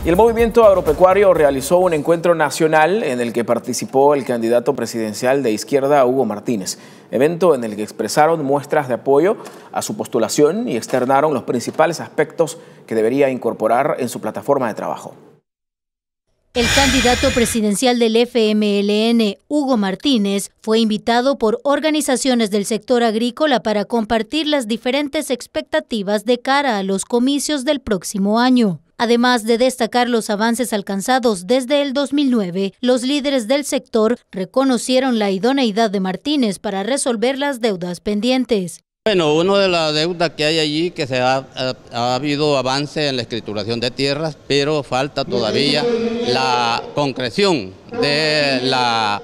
Y el movimiento agropecuario realizó un encuentro nacional en el que participó el candidato presidencial de izquierda, Hugo Martínez, evento en el que expresaron muestras de apoyo a su postulación y externaron los principales aspectos que debería incorporar en su plataforma de trabajo. El candidato presidencial del FMLN, Hugo Martínez, fue invitado por organizaciones del sector agrícola para compartir las diferentes expectativas de cara a los comicios del próximo año. Además de destacar los avances alcanzados desde el 2009, los líderes del sector reconocieron la idoneidad de Martínez para resolver las deudas pendientes. Bueno, una de las deudas que hay allí, que ha habido avance en la escrituración de tierras, pero falta todavía la concreción de la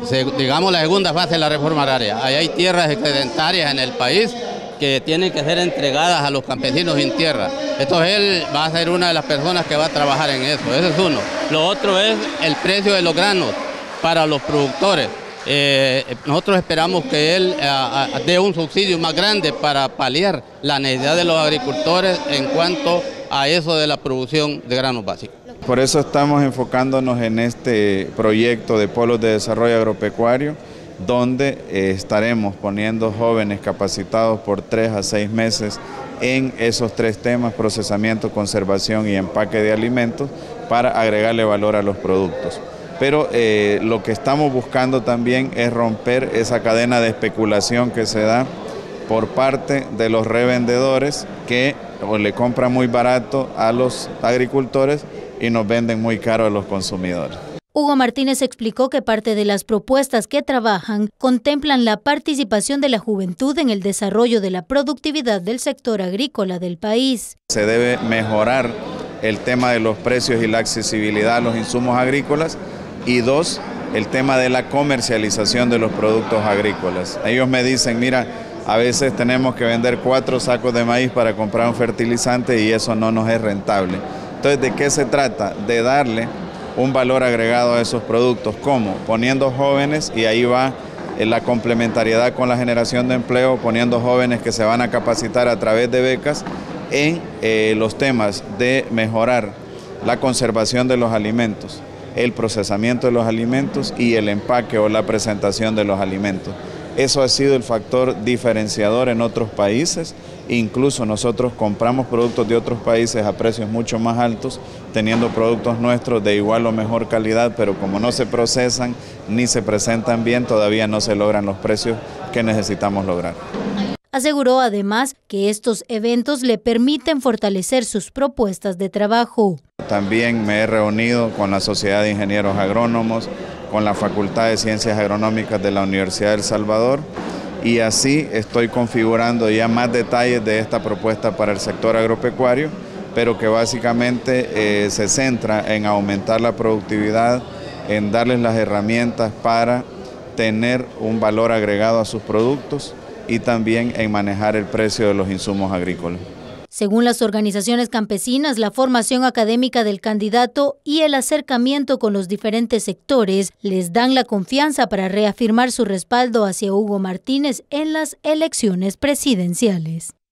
segunda fase de la reforma agraria. Ahí hay tierras excedentarias en el país que tienen que ser entregadas a los campesinos sin tierra. Entonces él va a ser una de las personas que va a trabajar en eso, ese es uno. Lo otro es el precio de los granos para los productores. Nosotros esperamos que él dé un subsidio más grande para paliar la necesidad de los agricultores en cuanto a eso de la producción de granos básicos. Por eso estamos enfocándonos en este proyecto de polos de desarrollo agropecuario, donde estaremos poniendo jóvenes capacitados por 3 a 6 meses en esos 3 temas: procesamiento, conservación y empaque de alimentos, para agregarle valor a los productos. Pero lo que estamos buscando también es romper esa cadena de especulación que se da por parte de los revendedores que le compran muy barato a los agricultores y nos venden muy caro a los consumidores. Hugo Martínez explicó que parte de las propuestas que trabajan contemplan la participación de la juventud en el desarrollo de la productividad del sector agrícola del país. Se debe mejorar el tema de los precios y la accesibilidad a los insumos agrícolas. Y 2, el tema de la comercialización de los productos agrícolas. Ellos me dicen, mira, a veces tenemos que vender 4 sacos de maíz para comprar un fertilizante y eso no nos es rentable. Entonces, ¿de qué se trata? De darle un valor agregado a esos productos. ¿Cómo? Poniendo jóvenes, y ahí va la complementariedad con la generación de empleo, poniendo jóvenes que se van a capacitar a través de becas en los temas de mejorar la conservación de los alimentos, el procesamiento de los alimentos y el empaque o la presentación de los alimentos. Eso ha sido el factor diferenciador en otros países. Incluso nosotros compramos productos de otros países a precios mucho más altos, teniendo productos nuestros de igual o mejor calidad, pero como no se procesan ni se presentan bien, todavía no se logran los precios que necesitamos lograr. Aseguró además que estos eventos le permiten fortalecer sus propuestas de trabajo. También me he reunido con la Sociedad de Ingenieros Agrónomos, con la Facultad de Ciencias Agronómicas de la Universidad de El Salvador, y así estoy configurando ya más detalles de esta propuesta para el sector agropecuario, pero que básicamente se centra en aumentar la productividad, en darles las herramientas para tener un valor agregado a sus productos y también en manejar el precio de los insumos agrícolas. Según las organizaciones campesinas, la formación académica del candidato y el acercamiento con los diferentes sectores les dan la confianza para reafirmar su respaldo hacia Hugo Martínez en las elecciones presidenciales.